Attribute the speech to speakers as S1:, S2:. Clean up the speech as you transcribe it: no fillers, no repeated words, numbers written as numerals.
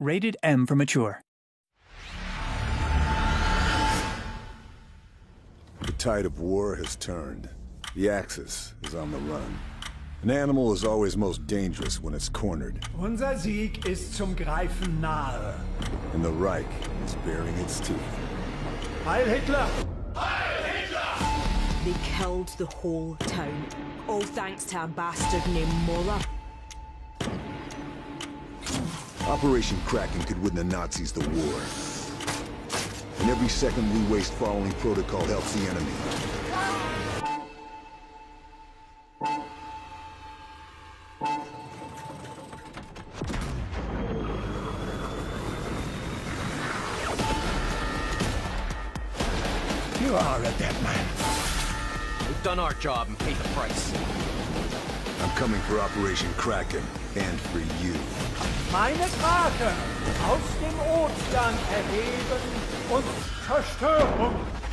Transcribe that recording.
S1: Rated M for mature.
S2: The tide of war has turned. The Axis is on the run. An animal is always most dangerous when it's cornered.
S3: Unser Sieg ist zum Greifen nahe.
S2: And the Reich is baring its teeth.
S3: Heil Hitler!
S4: Heil Hitler!
S5: They killed the whole town, all thanks to a bastard named Mola.
S2: Operation Kraken could win the Nazis the war. And every second we waste following protocol helps the enemy.
S3: You are a dead man.
S6: We've done our job and paid the price.
S2: I'm coming for Operation Kraken, and for you.
S3: Meine Krake aus dem Ozean erheben und Zerstörung